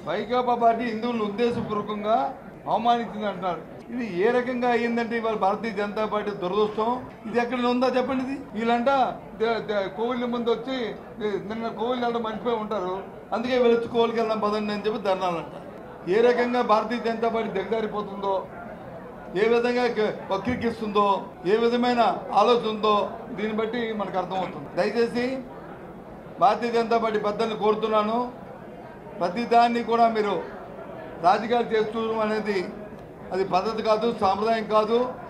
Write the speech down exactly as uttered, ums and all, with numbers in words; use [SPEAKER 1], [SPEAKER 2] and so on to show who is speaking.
[SPEAKER 1] Vaikapa party హిందువులను ఉద్దేశపూర్వకంగా అవమానించింది అంటున్నారు. ఇది ఏ రకంగా అయ్యిందంటే ఇవాళ భారతీయ జనతా పార్టీ దురదృష్టం. ఇది ఎక్కడ ఉందా చెప్పండి. ఇది వీళ్ళంట కోవిళ్ళ ముందు వచ్చి నిన్న కోవిల్ వెళ్ళడం మర్చిపోయి ఉంటారు, అందుకే వెళ్ళొచ్చి కోవిల్కి వెళ్దాం పదండి అని చెప్పి ధర్నాలంట. ఏ రకంగా భారతీయ జనతా పార్టీ దిగజారిపోతుందో, ఏ విధంగా వక్రీకరిస్తుందో, ఏ విధమైన ఆలోచన ఉందో దీన్ని బట్టి మనకు అర్థమవుతుంది. దయచేసి భారతీయ జనతా పార్టీ పెద్దల్ని కోరుతున్నాను, ప్రతి దాన్ని కూడా మీరు రాజకీయాలు చేస్తూ అనేది అది పద్ధతి కాదు, సాంప్రదాయం కాదు.